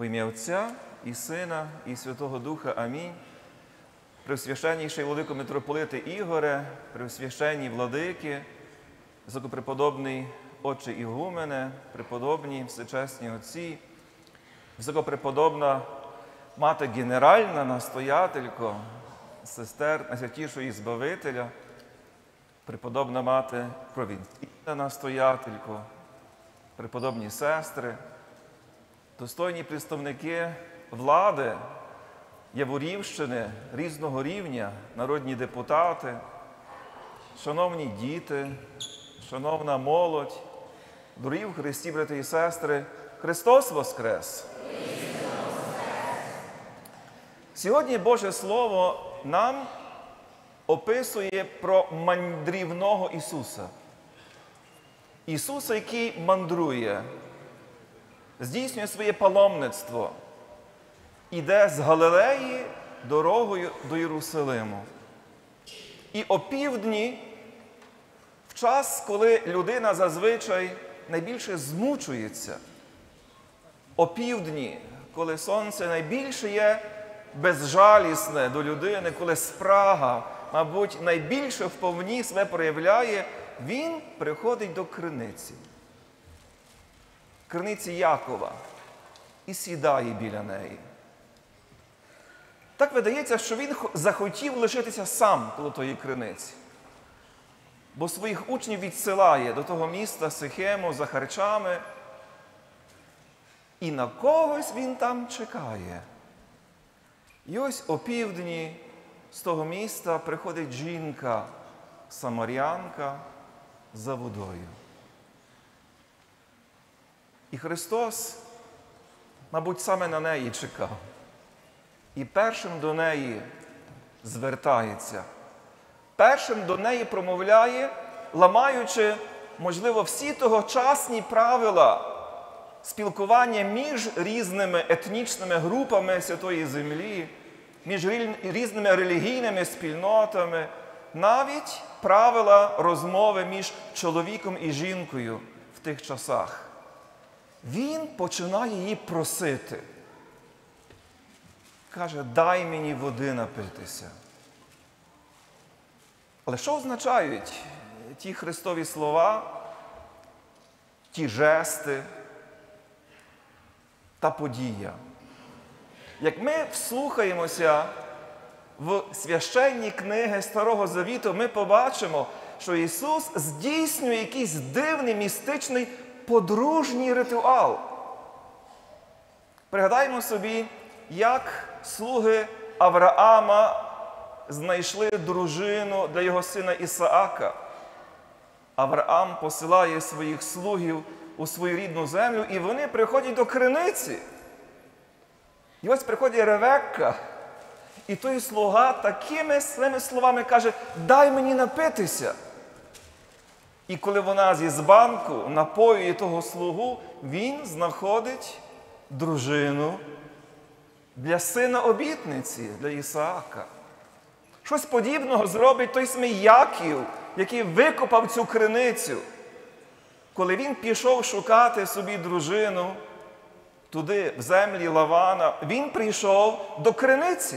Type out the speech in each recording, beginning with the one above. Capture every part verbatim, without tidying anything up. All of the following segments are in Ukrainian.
Во ім'я Отця і Сина, і Святого Духа. Амінь. Преосвященніший владико митрополите Ігоре, преосвященні владики, високопреподобний отче Ігумене, преподобні всечесні отці, високопреподобна мати генеральна настоятелько, сестер Найсвятішої Збавителя, преподобна мати провінційна настоятелько, преподобні сестри, достойні представники влади Яворівщини різного рівня, народні депутати, шановні діти, шановна молодь, дорогі в Христі, брати і сестри, Христос Воскрес! Сьогодні Боже Слово нам описує про мандрівного Ісуса. Ісуса, який мандрує, здійснює своє паломництво, іде з Галилеї дорогою до Єрусалиму. І опівдні, в час, коли людина зазвичай найбільше змучується, опівдні, коли сонце найбільше є безжалісне до людини, коли спрага, мабуть, найбільше вповні себе проявляє, він приходить до криниці. Криниці Якова і сідає біля неї. Так видається, що він захотів лишитися сам коло тої криниці, бо своїх учнів відсилає до того міста Сихему за харчами, і на когось він там чекає. І ось опівдні з того міста приходить жінка, самарянка, за водою. І Христос, мабуть, саме на неї чекав. І першим до неї звертається. Першим до неї промовляє, ламаючи, можливо, всі тогочасні правила спілкування між різними етнічними групами Святої Землі, між різними релігійними спільнотами, навіть правила розмови між чоловіком і жінкою в тих часах. Він починає її просити. Каже, дай мені води напитися. Але що означають ті Христові слова, ті жести та подія? Як ми вслухаємося в священні книги Старого Завіту, ми побачимо, що Ісус здійснює якийсь дивний, містичний, подружній ритуал. Пригадаємо собі, як слуги Авраама знайшли дружину для його сина Ісаака. Авраам посилає своїх слугів у свою рідну землю, і вони приходять до криниці. І ось приходить Ревекка, і той слуга такими своїми словами каже, дай мені напитися. І коли вона зі збанку напоює того слугу, він знаходить дружину для сина обітниці, для Ісаака. Щось подібного зробить той самий Яків, який викопав цю криницю. Коли він пішов шукати собі дружину туди, в землі Лавана, він прийшов до криниці.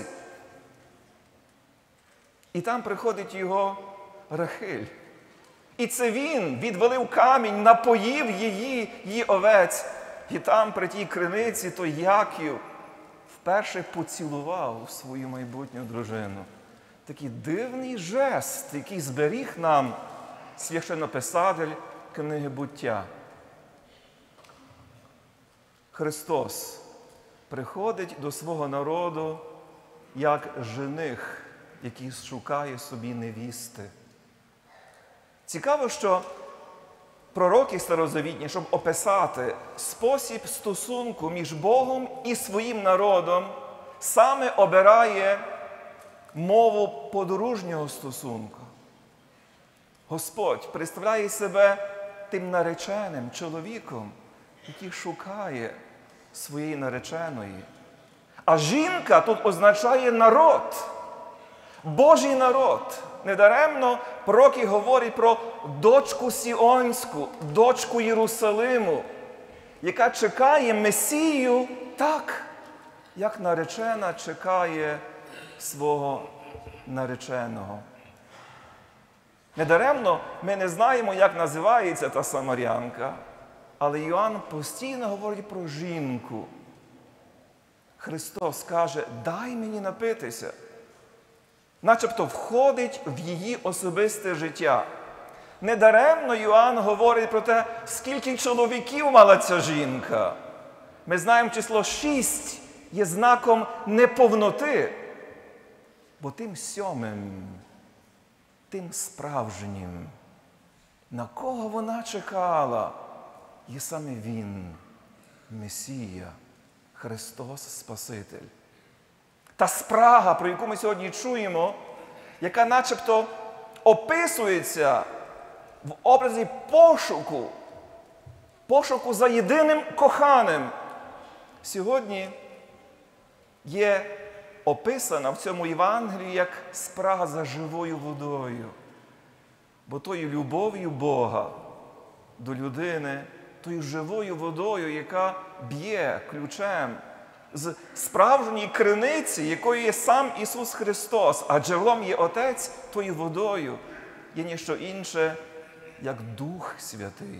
І там приходить його Рахиль. І це він відвалив камінь, напоїв її, її овець. І там, при тій криниці, той Яків вперше поцілував свою майбутню дружину. Такий дивний жест, який зберіг нам священнописатель книги «Буття». Христос приходить до свого народу як жених, який шукає собі невісти. Цікаво, що пророки старозавітні, щоб описати спосіб стосунку між Богом і своїм народом, саме обирає мову подружнього стосунку. Господь представляє себе тим нареченим чоловіком, який шукає своєї нареченої. А жінка тут означає народ, Божий народ. Недаремно пророки говорять про дочку Сіонську, дочку Єрусалиму, яка чекає Месію, так, як наречена чекає свого нареченого. Недаремно ми не знаємо, як називається та самарянка, але Йоанн постійно говорить про жінку. Христос каже: дай мені напитися. Начебто входить в її особисте життя. Недаремно Йоанн говорить про те, скільки чоловіків мала ця жінка. Ми знаємо, число шість є знаком неповноти, бо тим сьомим, тим справжнім, на кого вона чекала, є саме Він, Месія, Христос Спаситель. Та спрага, про яку ми сьогодні чуємо, яка начебто описується в образі пошуку, пошуку за єдиним коханим, сьогодні є описана в цьому Євангелії як спрага за живою водою. Бо тою любов'ю Бога до людини, тою живою водою, яка б'є ключем з справжньої криниці, якою є сам Ісус Христос, а джерелом є Отець, тою водою є ніщо інше, як Дух Святий.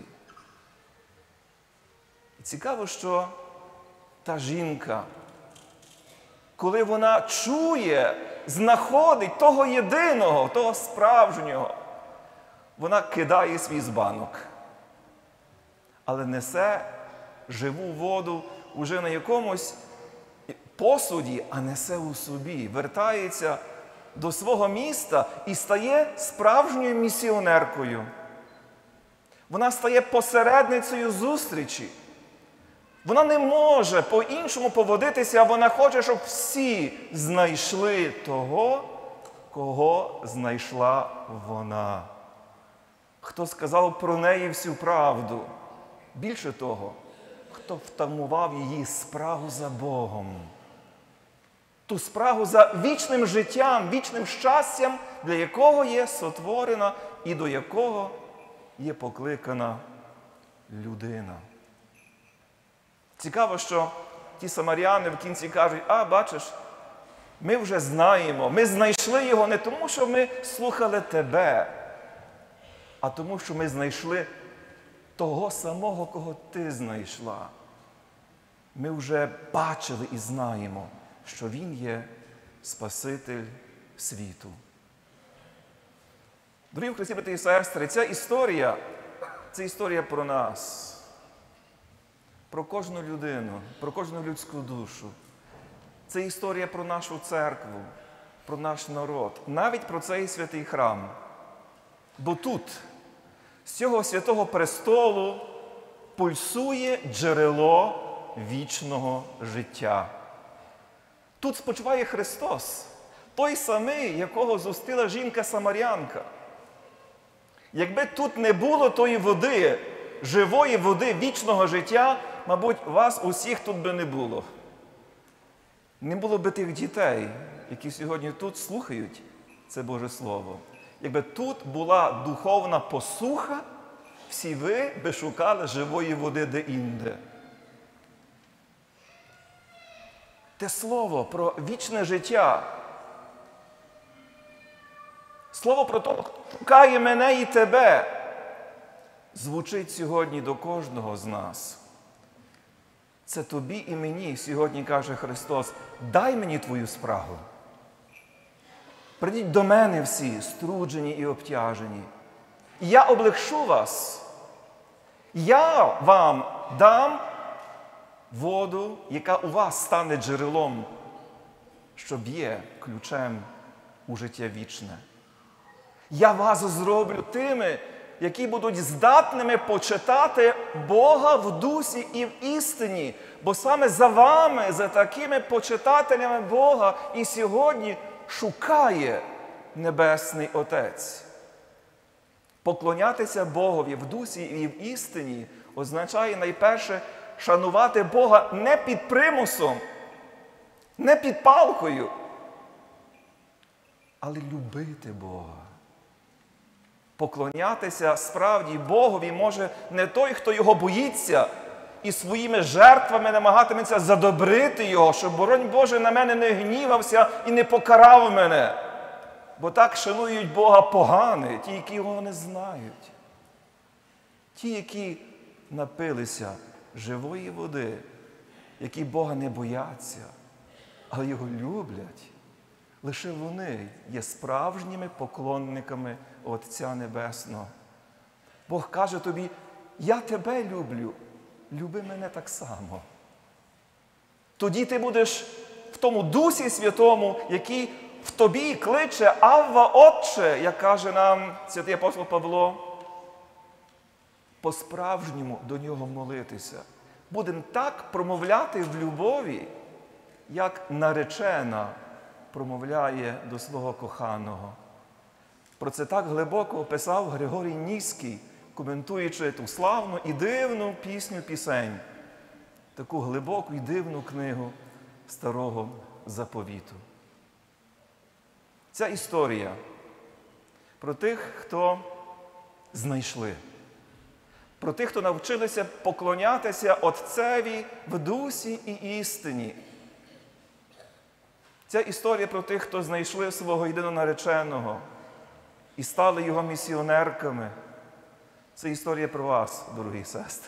І цікаво, що та жінка, коли вона чує, знаходить того єдиного, того справжнього, вона кидає свій збанок, але несе живу воду уже на якомусь посуді, а несе у собі, вертається до свого міста і стає справжньою місіонеркою. Вона стає посередницею зустрічі. Вона не може по-іншому поводитися, вона хоче, щоб всі знайшли того, кого знайшла вона. Хто сказав про неї всю правду. Більше того, хто втамував її спрагу за Богом. Ту спрагу за вічним життям, вічним щастям, для якого є сотворена і до якого є покликана людина. Цікаво, що ті самаряни в кінці кажуть: а, бачиш, ми вже знаємо, ми знайшли його не тому, що ми слухали тебе, а тому, що ми знайшли того самого, кого ти знайшла. Ми вже бачили і знаємо, що він є Спаситель світу. Дорогі в Христі, брати і сестри, ця історія – це історія про нас. Про кожну людину, про кожну людську душу. Це історія про нашу церкву, про наш народ, навіть про цей святий храм. Бо тут, з цього святого престолу, пульсує джерело вічного життя. Тут спочиває Христос, той самий, якого зустріла жінка-самарянка. Якби тут не було тої води, живої води вічного життя, мабуть, вас усіх тут би не було. Не було би тих дітей, які сьогодні тут слухають це Боже Слово. Якби тут була духовна посуха, всі ви би шукали живої води де-інде. Те слово про вічне життя, слово про те, хто шукає мене і тебе, звучить сьогодні до кожного з нас. Це тобі і мені сьогодні каже Христос: дай мені твою спрагу. Прийдіть до мене всі, струджені і обтяжені. І я облегшу вас. Я вам дам воду, яка у вас стане джерелом, що б'є ключем у життя вічне. Я вас зроблю тими, які будуть здатними почитати Бога в дусі і в істині. Бо саме за вами, за такими почитателями Бога і сьогодні шукає Небесний Отець. Поклонятися Богові в дусі і в істині означає найперше шанувати Бога не під примусом, не під палкою, але любити Бога. Поклонятися справді Богові може не той, хто його боїться, і своїми жертвами намагатиметься задобрити його, щоб, боронь Боже, на мене не гнівався і не покарав мене. Бо так шанують Бога погани, ті, які його не знають. Ті, які напилися живої води, які Бога не бояться, але його люблять. Лише вони є справжніми поклонниками Отця Небесного. Бог каже тобі: я тебе люблю, люби мене так само. Тоді ти будеш в тому Дусі Святому, який в тобі кличе: Авва, Отче, як каже нам святий апостол Павло, по-справжньому до нього молитися. Будемо так промовляти в любові, як наречена промовляє до свого коханого. Про це так глибоко описав Григорій Нізький, коментуючи ту славну і дивну пісню пісень, таку глибоку і дивну книгу Старого Заповіту. Ця історія про тих, хто знайшли, про тих, хто навчилися поклонятися Отцеві в дусі і істині. Ця історія про тих, хто знайшли свого єдинонареченого і стали його місіонерками. Це історія про вас, дорогі сестри.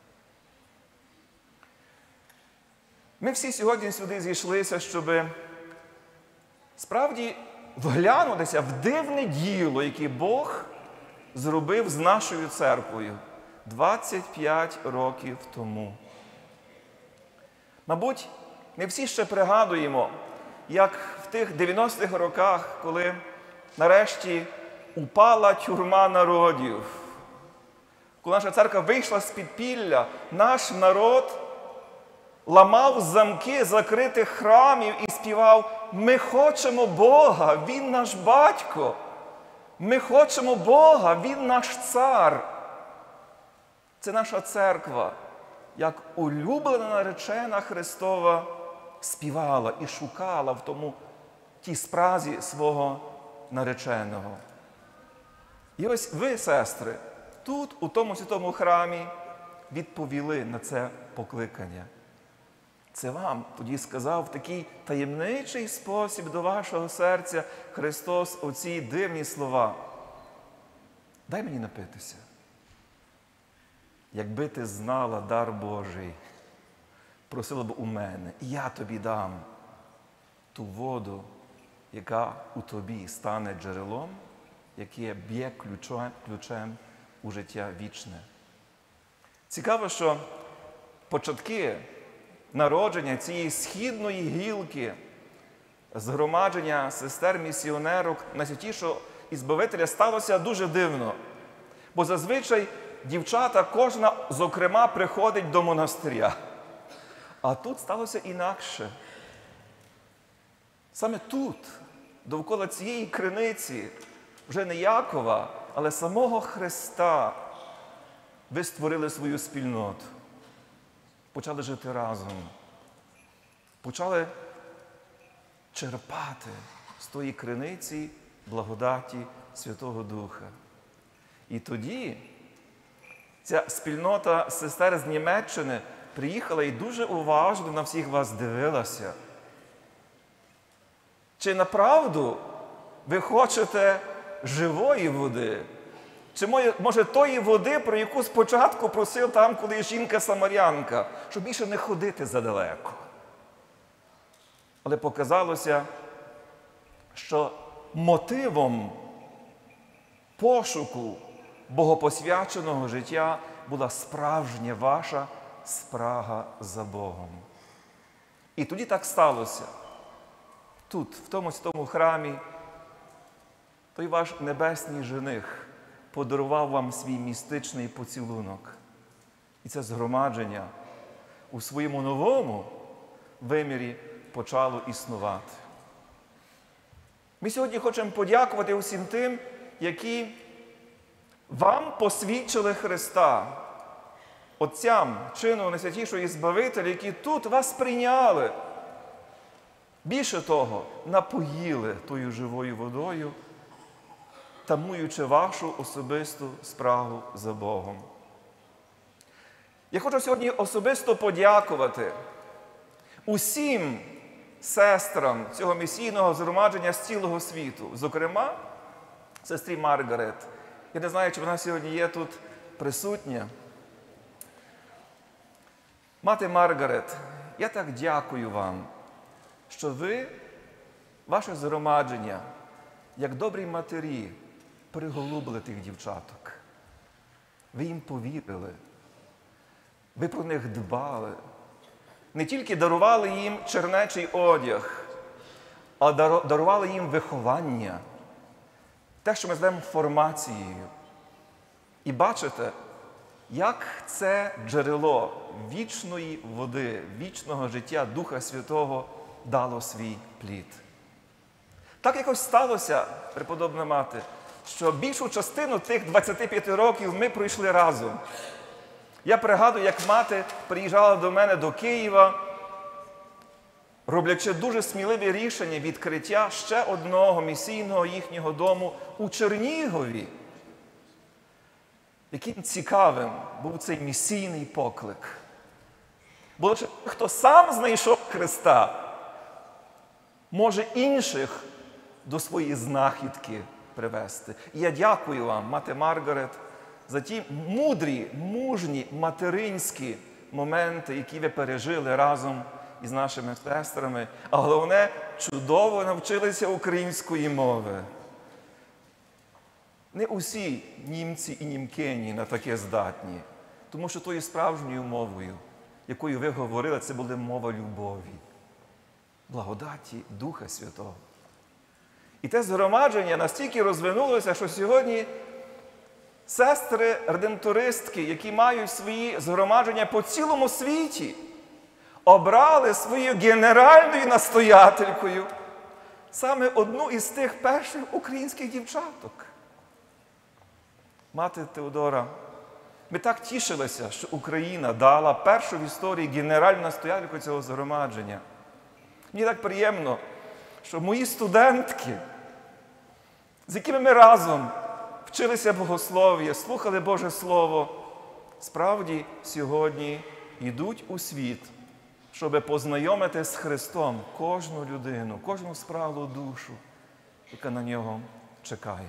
Ми всі сьогодні сюди зійшлися, щоб справді вглянутися в дивне діло, яке Бог зробив з нашою церквою двадцять п'ять років тому. Мабуть, ми всі ще пригадуємо, як в тих дев'яностих роках, коли нарешті упала тюрма народів, коли наша церква вийшла з підпілля, наш народ ламав замки закритих храмів і співав: ми хочемо Бога, Він наш батько, ми хочемо Бога, Він наш цар. Це наша церква, як улюблена наречена Христова, співала і шукала в тому тій спразі свого нареченого. І ось ви, сестри, тут, у тому святому храмі, відповіли на це покликання. Це вам тоді сказав в такий таємничий спосіб до вашого серця Христос оці дивні слова: дай мені напитися. Якби ти знала дар Божий, просила б у мене, і я тобі дам ту воду, яка у тобі стане джерелом, яке б'є ключем, ключем у життя вічне. Цікаво, що початки народження цієї східної гілки, згромадження сестер-місіонерок Найсвятішого Ізбавителя сталося дуже дивно. Бо зазвичай дівчата, кожна, зокрема, приходить до монастиря. А тут сталося інакше. Саме тут, довкола цієї криниці, вже не Якова, але самого Христа, ви створили свою спільноту. Почали жити разом. Почали черпати з тої криниці благодаті Святого Духа. І тоді ця спільнота сестер з Німеччини приїхала і дуже уважно на всіх вас дивилася. Чи направду ви хочете живої води? Чи може тої води, про яку спочатку просив там, коли жінка-самарянка, щоб більше не ходити задалеко? Але показалося, що мотивом пошуку богопосвяченого життя була справжня ваша спрага за Богом. І тоді так сталося. Тут, в тому святому храмі, той ваш небесний жених подарував вам свій містичний поцілунок. І це згромадження у своєму новому вимірі почало існувати. Ми сьогодні хочемо подякувати усім тим, які вам посвідчили Христа, отцям чину Найсвятішого Ізбавителя, які тут вас прийняли. Більше того, напоїли тою живою водою, тамуючи вашу особисту спрагу за Богом. Я хочу сьогодні особисто подякувати усім сестрам цього місійного згромадження з цілого світу. Зокрема, сестрі Маргарет. Я не знаю, чи вона сьогодні є тут присутня. Мати Маргарет, я так дякую вам, що ви, ваше згромадження, як добрі матері, приголубили тих дівчаток. Ви їм повірили. Ви про них дбали. Не тільки дарували їм чернечий одяг, а дарували їм виховання. Те, що ми звемо формацією. І бачите, як це джерело вічної води, вічного життя Духа Святого дало свій плід. Так якось сталося, преподобна мати, що більшу частину тих двадцяти п'яти років ми пройшли разом. Я пригадую, як мати приїжджала до мене до Києва, роблячи дуже сміливе рішення відкриття ще одного місійного їхнього дому у Чернігові. Яким цікавим був цей місійний поклик. Бо лише хто сам знайшов Христа, може інших до своєї знахідки привести. І я дякую вам, мати Маргарет, за ті мудрі, мужні, материнські моменти, які ви пережили разом із нашими сестрами. А головне, чудово навчилися української мови. Не усі німці і німкині на таке здатні, тому що тою справжньою мовою, якою ви говорили, це була мова любові, благодаті Духа Святого. І те згромадження настільки розвинулося, що сьогодні сестри редемтористки, які мають свої згромадження по цілому світі, обрали своєю генеральною настоятелькою саме одну із тих перших українських дівчаток. Мати Теодора, ми так тішилися, що Україна дала першу в історії генеральну настоятельку цього згромадження. Мені так приємно, що мої студентки, з якими ми разом вчилися богослов'я, слухали Боже Слово, справді сьогодні йдуть у світ, щоб познайомити з Христом кожну людину, кожну спраглу душу, яка на нього чекає.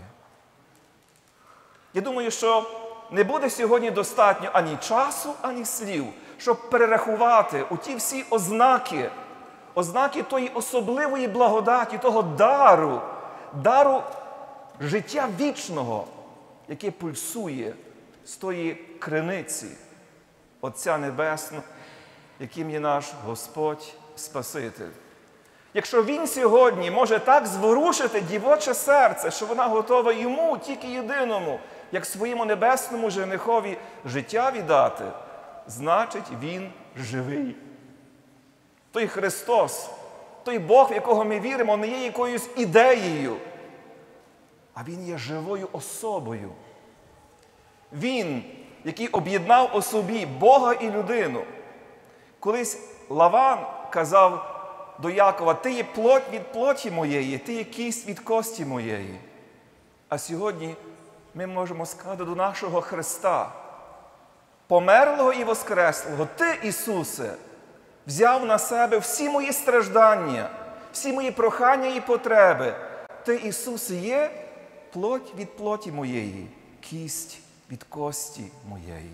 Я думаю, що не буде сьогодні достатньо ані часу, ані слів, щоб перерахувати у ті всі ознаки, ознаки тої особливої благодаті, того дару, дару життя вічного, яке пульсує з тої криниці Отця Небесного, яким є наш Господь Спаситель. Якщо Він сьогодні може так зворушити дівоче серце, що вона готова йому, тільки єдиному, як своєму небесному женихові життя віддати, значить Він живий. Той Христос, той Бог, в якого ми віримо, не є якоюсь ідеєю, а Він є живою особою. Він, який об'єднав у собі Бога і людину. Колись Лаван казав до Якова: «Ти є плоть від плоті моєї, ти є кість від кості моєї». А сьогодні ми можемо сказати до нашого Христа, померлого і воскреслого: «Ти, Ісусе, взяв на себе всі мої страждання, всі мої прохання і потреби. Ти, Ісусе, є плоть від плоті моєї, кість від кості моєї».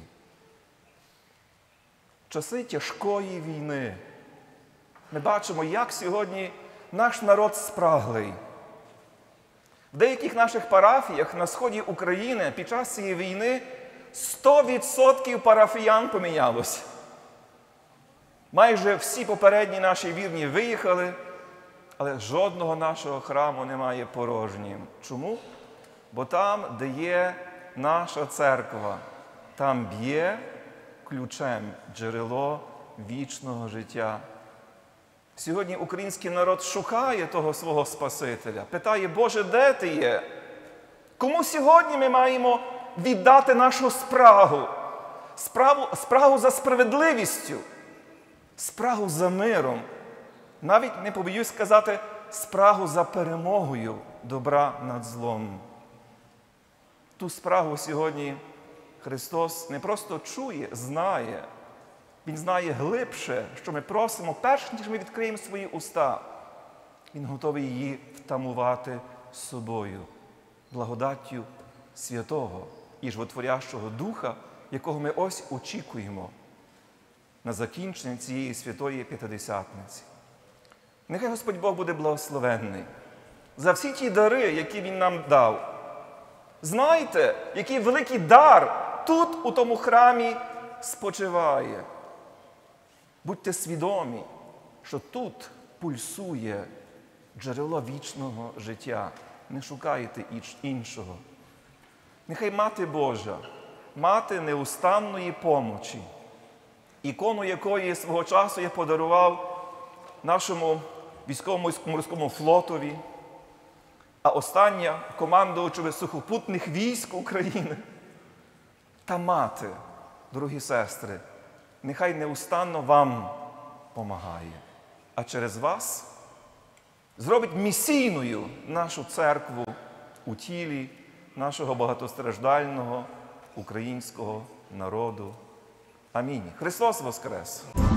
Часи тяжкої війни ми бачимо, як сьогодні наш народ спраглий. В деяких наших парафіях на сході України під час цієї війни сто відсотків парафіян помінялося. Майже всі попередні наші вірні виїхали, але жодного нашого храму немає порожнім. Чому? Бо там, де є наша церква, там б'є ключем джерело вічного життя. Сьогодні український народ шукає того свого Спасителя, питає: «Боже, де ти є?» Кому сьогодні ми маємо віддати нашу спрагу? Справу, спрагу за справедливістю, спрагу за миром. Навіть, не побоюсь сказати, спрагу за перемогою добра над злом. Ту спрагу сьогодні Христос не просто чує, знає, Він знає глибше, що ми просимо, перш ніж ми відкриємо свої уста. Він готовий її втамувати собою, благодаттю Святого і Животворящого Духа, якого ми ось очікуємо на закінчення цієї святої П'ятидесятниці. Нехай Господь Бог буде благословенний за всі ті дари, які Він нам дав. Знайте, який великий дар тут, у тому храмі, спочиває. Будьте свідомі, що тут пульсує джерело вічного життя. Не шукайте іншого. Нехай Мати Божа, Мати неустанної помочі, ікону якої свого часу я подарував нашому військово-морському флотові, а остання – командувачеві сухопутних військ України. Та Мати, дорогі сестри, нехай неустанно вам помагає, а через вас зробить місійною нашу церкву у тілі нашого багатостраждального українського народу. Амінь. Христос Воскрес!